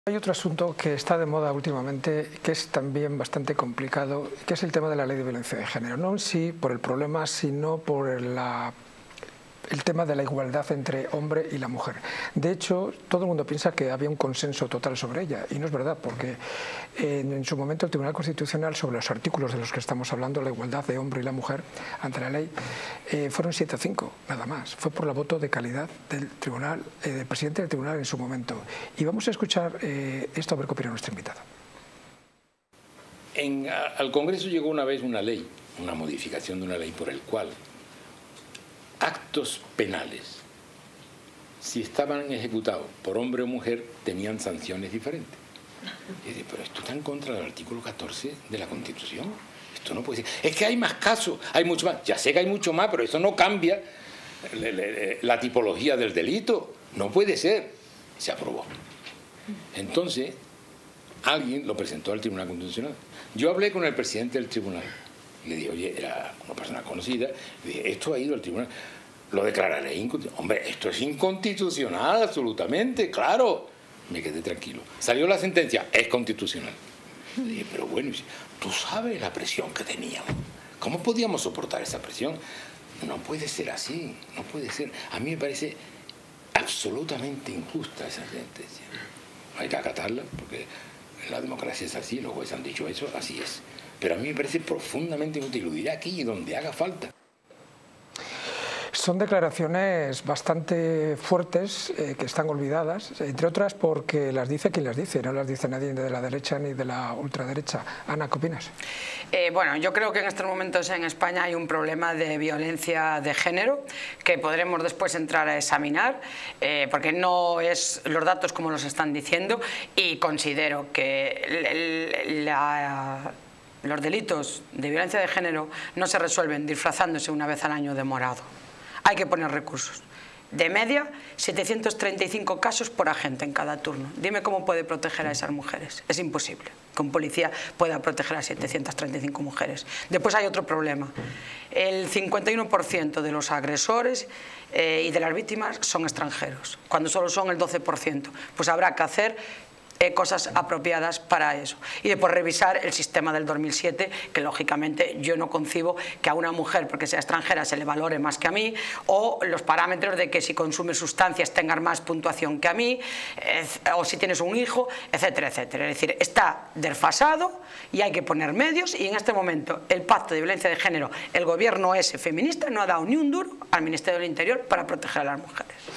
Hay otro asunto que está de moda últimamente, que es también bastante complicado, que es el tema de la ley de violencia de género. No en sí por el problema, sino por el tema de la igualdad entre hombre y la mujer. De hecho, todo el mundo piensa que había un consenso total sobre ella, y no es verdad, porque en su momento el Tribunal Constitucional, sobre los artículos de los que estamos hablando, la igualdad de hombre y la mujer ante la ley, fueron 7-5, nada más. Fue por el voto de calidad del tribunal, del presidente del tribunal en su momento. Y vamos a escuchar esto, a ver qué opina nuestro invitado. Al Congreso llegó una vez una ley, una modificación de una ley por el cual actos penales, si estaban ejecutados por hombre o mujer, tenían sanciones diferentes. Y dice, pero esto está en contra del artículo 14 de la Constitución. Esto no puede ser. Es que hay más casos, hay mucho más. Ya sé que hay mucho más, pero eso no cambia la tipología del delito. No puede ser. Se aprobó. Entonces, alguien lo presentó al Tribunal Constitucional. Yo hablé con el presidente del tribunal. Le dije, oye, era una persona conocida. Le dije, esto ha ido al tribunal. Lo declararé inconstitucional. Hombre, esto es inconstitucional, absolutamente, claro. Me quedé tranquilo. Salió la sentencia, es constitucional. Le dije, pero bueno, tú sabes la presión que teníamos. ¿Cómo podíamos soportar esa presión? No puede ser así, no puede ser. A mí me parece absolutamente injusta esa sentencia. Hay que acatarla, porque la democracia es así, los jueces han dicho eso, así es. Pero a mí me parece profundamente inútil. Lo diré aquí donde haga falta. Son declaraciones bastante fuertes que están olvidadas, entre otras porque las dice quien las dice, no las dice nadie de la derecha ni de la ultraderecha. Ana, ¿qué opinas? Bueno, yo creo que en estos momentos en España hay un problema de violencia de género que podremos después entrar a examinar, porque no es los datos como los están diciendo, y considero que los delitos de violencia de género no se resuelven disfrazándose una vez al año de morado. Hay que poner recursos. De media, 735 casos por agente en cada turno. Dime cómo puede proteger a esas mujeres. Es imposible que un policía pueda proteger a 735 mujeres. Después hay otro problema. El 51% de los agresores y de las víctimas son extranjeros, cuando solo son el 12%. Pues habrá que hacer cosas apropiadas para eso. Y después revisar el sistema del 2007, que lógicamente yo no concibo que a una mujer, porque sea extranjera, se le valore más que a mí, o los parámetros de que si consume sustancias tengas más puntuación que a mí, o si tienes un hijo, etcétera, etcétera. Es decir, está desfasado y hay que poner medios, y en este momento el pacto de violencia de género, el gobierno ese feminista no ha dado ni un duro al Ministerio del Interior para proteger a las mujeres.